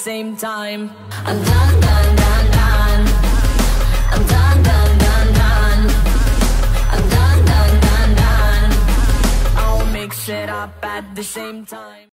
same time. I'm done, done, done, done. I'm done, done, done, done. I'm done, done, done, done. I'll mix it up at the same time.